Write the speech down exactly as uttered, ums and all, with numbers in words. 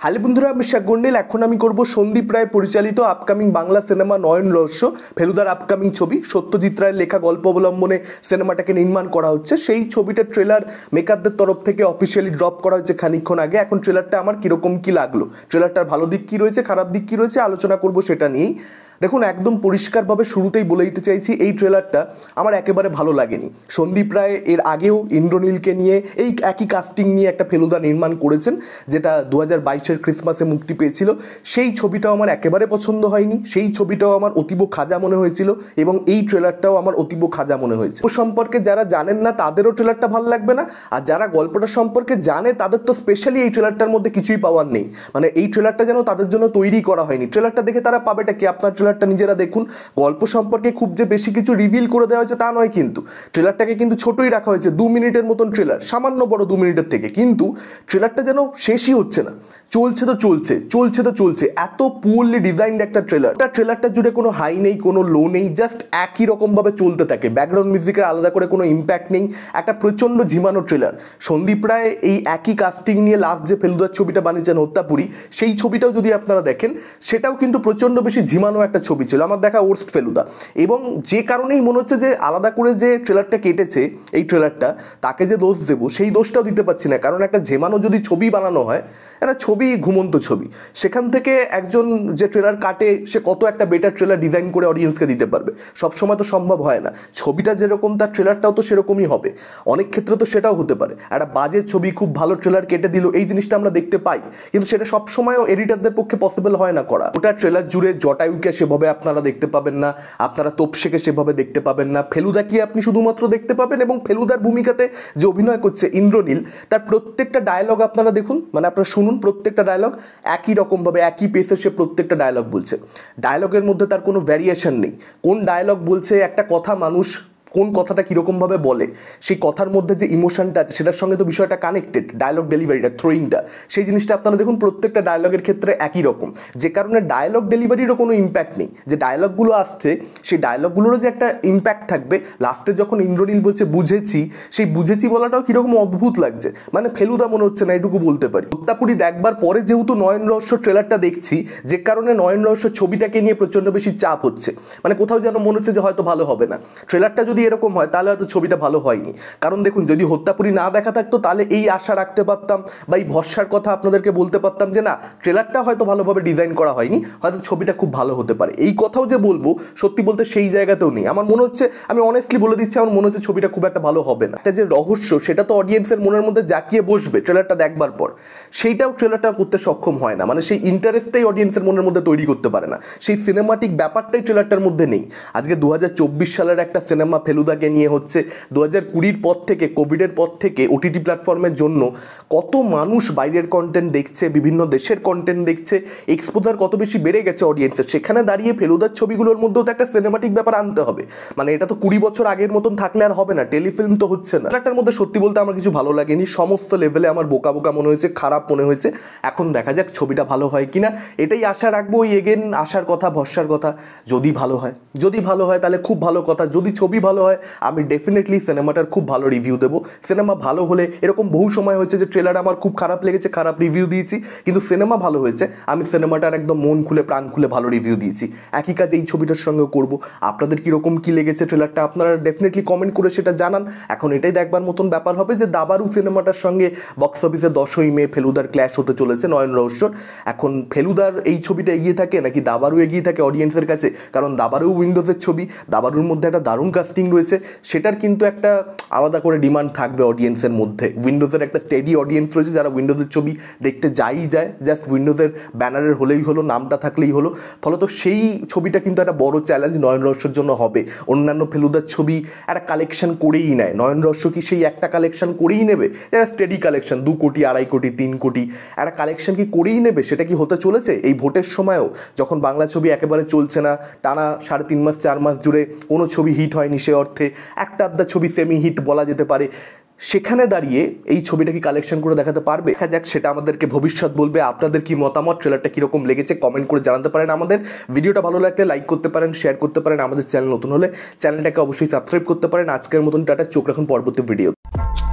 Hello বন্ধুরা, আমি শেখ গন্ডেল। এখন আমি করব সন্দীপ রায় পরিচালিত আপকামিং বাংলা সিনেমা নয়ন রহস্য, ফেলুদার আপকামিং ছবি। সত্যজিৎ রায়ের লেখা গল্প অবলম্বনে সিনেমাটাকে নির্মাণ করা হচ্ছে। সেই ছবিটার ট্রেলার মেকারদের তরফ থেকে অফিসিয়ালি ড্রপ করা হয়েছে খানিকক্ষণ আগে। এখন ট্রেলারটা আমার কীরকম কী লাগলো, ট্রেলারটার ভালো দিক কী রয়েছে, খারাপ দিক কী রয়েছে, আলোচনা করব সেটা নিয়েই। দেখুন, একদম পরিষ্কারভাবে শুরুতেই বলে দিতে চাইছি, এই ট্রেলারটা আমার একেবারে ভালো লাগেনি। সন্দীপ রায় এর আগেও ইন্দ্রনীলকে নিয়ে এই একই কাস্টিং নিয়ে একটা ফেলুদা নির্মাণ করেছেন, যেটা দু হাজার বাইশের ক্রিসমাসে মুক্তি পেয়েছিল। সেই ছবিটাও আমার একেবারে পছন্দ হয়নি। সেই ছবিটাও আমার অতীব খাজা মনে হয়েছিল এবং এই ট্রেলারটাও আমার অতীব খাজা মনে হয়েছে। ও সম্পর্কে যারা জানেন না তাদেরও ট্রেলারটা ভালো লাগবে না, আর যারা গল্পটা সম্পর্কে জানে তাদের তো স্পেশালি এই ট্রেলারটার মধ্যে কিছুই পাওয়ার নেই। মানে এই ট্রেলারটা যেন তাদের জন্য তৈরি করা হয়নি। ট্রেলারটা দেখে তারা পাবেটা কি? আপনার ট্রেলারটা নিজেরা দেখুন। গল্প সম্পর্কে খুব যে বেশি কিছু রিভিল করে দেওয়া হয়েছে তা নয়, কিন্তু ট্রেলারটাকে কিন্তু ছোটই রাখা হয়েছে। দু মিনিটের মতন ট্রেলার, সামান্য বড় দু মিনিটের থেকে, কিন্তু ট্রেলারটা যেন শেষই হচ্ছে না। চলছে তো চলছে, চলছে তো চলছে। এত পুয়ারলি ডিজাইনড একটা ট্রেলার। ট্রেলারটা জুড়ে কোনো হাই নেই, কোনো লো নেই, জাস্ট একই রকমভাবে চলতে থাকে। ব্যাকগ্রাউন্ড মিউজিকের আলাদা করে কোনো ইম্প্যাক্ট নেই। একটা প্রচণ্ড ঝিমানো ট্রেলার। সন্দীপ রায় এই একই কাস্টিং নিয়ে লাস্ট যে ফেলুদার ছবিটা বানিয়েছেন হত্যাপুরী, সেই ছবিটাও যদি আপনারা দেখেন, সেটাও কিন্তু প্রচণ্ড বেশি ঝিমানো একটা ছবি ছিল। আমার দেখা ওর্স্ট ফেলুদা। এবং যে কারণেই মনে হচ্ছে যে আলাদা করে যে ট্রেলারটা কেটেছে এই ট্রেলারটা, তাকে যে দোষ দেবো সেই দোষটাও দিতে পারছি না। কারণ একটা ঝেমানো যদি ছবি বানানো হয়, একটা ছবি ঘুমন্ত ছবি, সেখান থেকে একজন যে ট্রেলার কাটে সে কত একটা বেটার ট্রেলার ডিজাইন করে অডিয়েন্সকে দিতে পারবে। সবসময় তো সম্ভব হয় না। ছবিটা যেরকম তার ট্রেলারটাও তো সেরকমই হবে। অনেক ক্ষেত্রে তো সেটাও হতে পারে, একটা বাজে ছবি খুব ভালো ট্রেলার কেটে দিল, এই জিনিসটা আমরা দেখতে পাই। কিন্তু সেটা সবসময়ও এডিটারদের পক্ষে পসিবল হয় না করা। ওটা ট্রেলার জুড়ে জটায়ুকে সেভাবে আপনারা দেখতে পাবেন না, আপনারা তোপসেকে সেভাবে দেখতে পাবেন না। ফেলুদাকে আপনি শুধুমাত্র দেখতে পাবেন, এবং ফেলুদার ভূমিকাতে যে অভিনয় করছে ইন্দ্রনীল, তার প্রত্যেকটা ডায়লগ আপনারা দেখুন, মানে আপনারা শুনুন, প্রত্যেকটা ডায়লগ একই রকমভাবে একই পেসে সে প্রত্যেকটা ডায়লগ বলছে। ডায়লগের মধ্যে তার কোনো ভ্যারিয়েশন নেই। কোন ডায়লগ বলছে, একটা কথা মানুষ কোন কথাটা কীরকমভাবে বলে, সেই কথার মধ্যে যে ইমোশনটা আছে সেটার সঙ্গে তো বিষয়টা কানেক্টেড। ডায়লগ ডেলিভারিটা, থ্রোয়িংটা, সেই জিনিসটা আপনারা দেখুন প্রত্যেকটা ডায়লগের ক্ষেত্রে একই রকম। যে কারণে ডায়লগ ডেলিভারিরও কোনো ইম্প্যাক্ট নেই। যে ডায়লগগুলো আসছে সেই ডায়লগগুলোরও যে একটা ইম্প্যাক্ট থাকবে। লাস্টে যখন ইন্দ্রনীল বলছে বুঝেছি, সেই বুঝেছি বলাটাও কীরকম অদ্ভুত লাগছে। মানে ফেলুদা মনে হচ্ছে না, এটুকু বলতে পারি। হত্যাপুরী দেখবার পরে যেহেতু নয়ন রহস্য ট্রেলারটা দেখছি, যে কারণে নয়ন রহস্য ছবিটাকে নিয়ে প্রচণ্ড বেশি চাপ হচ্ছে। মানে কোথাও যেন মনে হচ্ছে যে হয়তো ভালো হবে না। ট্রেলারটা যদি এরকম হয় তাহলে হয়তো ছবিটা ভালো হয়নি। কারণ দেখুন, যদি হত্যাপুরী না দেখা থাকতো তাহলে এই আশা রাখতে পারতাম বা এই ভরসার কথা আপনাদেরকে বলতে পারতাম যে না, ট্রেলারটা হয়তো ভালোভাবে ডিজাইন করা হয়নি, হয়তো ছবিটা খুব ভালো হতে পারে। এই কথাও যে বলবো, সত্যি বলতে সেই জায়গাতেও নেই। আমার মনে হচ্ছে, আমি অনেস্টলি বলে দিচ্ছি, আমার মনে হচ্ছে ছবিটা খুব একটা ভালো হবে না। একটা যে রহস্য, সেটা তো অডিয়েন্সের মনের মধ্যে জাকিয়ে বসবে ট্রেলারটা দেখবার পর, সেইটাও ট্রেলারটা করতে সক্ষম হয় না। মানে সেই ইন্টারেস্টটাই অডিয়েন্সের মনের মধ্যে তৈরি করতে পারে না। সেই সিনেমাটিক ব্যাপারটাই ট্রেলারটার মধ্যে নেই। আজকে দু হাজার চব্বিশ সালের একটা সিনেমা ফেলুদাকে নিয়ে হচ্ছে। দু হাজার কুড়ির পর থেকে, কোভিডের পর থেকে ওটিটি প্ল্যাটফর্মের জন্য কত মানুষ বাইরের কন্টেন্ট দেখছে, বিভিন্ন দেশের কন্টেন্ট দেখছে, এক্সপোজার কত বেশি বেড়ে গেছে অডিয়েন্সের। সেখানে দাঁড়িয়ে ফেলুদার ছবিগুলোর মধ্যেও তো একটা সিনেমাটিক ব্যাপার আনতে হবে। মানে এটা তো কুড়ি বছর আগের মতন থাকলে আর হবে না, টেলিফিল্ম তো হচ্ছে না। ট্রেলারটার মধ্যে সত্যি বলতে আমার কিছু ভালো লাগেনি। সমস্ত লেভেলে আমার বোকা বোকা মনে হয়েছে, খারাপ মনে হয়েছে। এখন দেখা যাক ছবিটা ভালো হয় কিনা, এটাই আশা রাখবো। ওই এগেন আশার কথা, ভরসার কথা। যদি ভালো হয়, যদি ভালো হয় তাহলে খুব ভালো কথা। যদি ছবি ভালো হয়, আমি ডেফিনেটলি সিনেমাটার খুব ভালো রিভিউ দেবো। সিনেমা ভালো হলে, এরকম বহু সময় হয়েছে যে ট্রেলার আমার খুব খারাপ লেগেছে, খারাপ রিভিউ দিয়েছি, কিন্তু সিনেমা ভালো হয়েছে, আমি সিনেমাটার একদম মন খুলে প্রাণ খুলে ভালো রিভিউ দিয়েছি। একই কাজ এই ছবিটার সঙ্গে করব। আপনাদের কীরকম কী লেগেছে ট্রেলারটা, আপনারা ডেফিনেটলি কমেন্ট করে সেটা জানান। এখন এটাই দেখবার মতন ব্যাপার হবে যে দাবারু সিনেমাটার সঙ্গে বক্স অফিসে দশই মে ফেলুদার ক্ল্যাশ হতে চলেছে নয়ন রহস্যর। এখন ফেলুদার এই ছবিটা এগিয়ে থাকে নাকি দাবারু এগিয়ে থাকে অডিয়েন্সের কাছে? কারণ দাবারু উইন্ডোজের ছবি, দাবারুর মধ্যে একটা দারুণ কাস্টিং রয়েছে, সেটার কিন্তু একটা আলাদা করে ডিমান্ড থাকবে অডিয়েন্সের মধ্যে। উইন্ডোজের একটা স্টেডি অডিয়েন্স রয়েছে যারা উইন্ডোজের ছবি দেখতে যাই যায়, জাস্ট উইন্ডোজের ব্যানারের হলেই হলো, নামটা থাকলেই হলো। ফলত সেই ছবিটা কিন্তু একটা বড় চ্যালেঞ্জ নয়ন রহস্যের জন্য হবে। অন্যান্য ফেলুদার ছবি একটা কালেকশন করেই নেয়, নয়ন রহস্য কি সেই একটা কালেকশন করেই নেবে? একটা স্টেডি কালেকশন, দু কোটি আড়াই কোটি তিন কোটি একটা কালেকশন কি করেই নেবে? সেটা কি হতে চলেছে? এই ভোটের সময়ও যখন বাংলা ছবি একেবারে চলছে না, টানা সাড়ে তিন মাস চার মাস জুড়ে কোনো ছবি হিট হয়নি, সে অর্থে একটা আধটা ছবি সেমি হিট বলা যেতে পারে, সেখানে দাঁড়িয়ে এই ছবিটা কি কালেকশন করে দেখাতে পারবে? দেখা যাক, সেটা আমাদেরকে ভবিষ্যৎ বলবে। আপনাদের কি মতামত, ট্রেলারটা কীরকম লেগেছে কমেন্ট করে জানাতে পারেন আমাদের। ভিডিওটা ভালো লাগলে লাইক করতে পারেন, শেয়ার করতে পারেন। আমাদের চ্যানেল নতুন হলে চ্যানেলটাকে অবশ্যই সাবস্ক্রাইব করতে পারেন। আজকের মতন টাটা, চোখ রাখুন পরবর্তী ভিডিও।